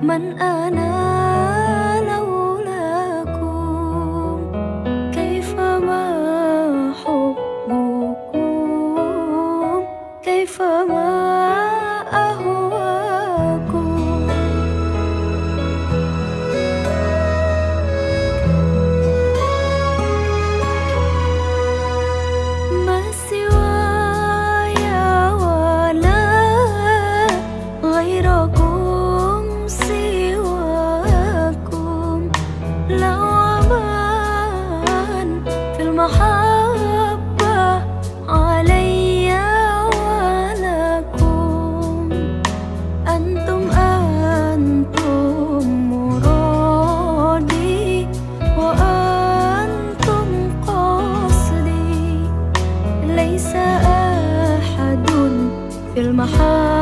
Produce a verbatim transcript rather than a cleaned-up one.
من أنا لولاكم؟ كيفما حبكم، كيفما أهواكم. ما سواي ولا غيركم سواكم، لو أمان في المحبة علي ولكم. أنتم أنتم مرادي وأنتم قصدي، ليس أحد في المحبة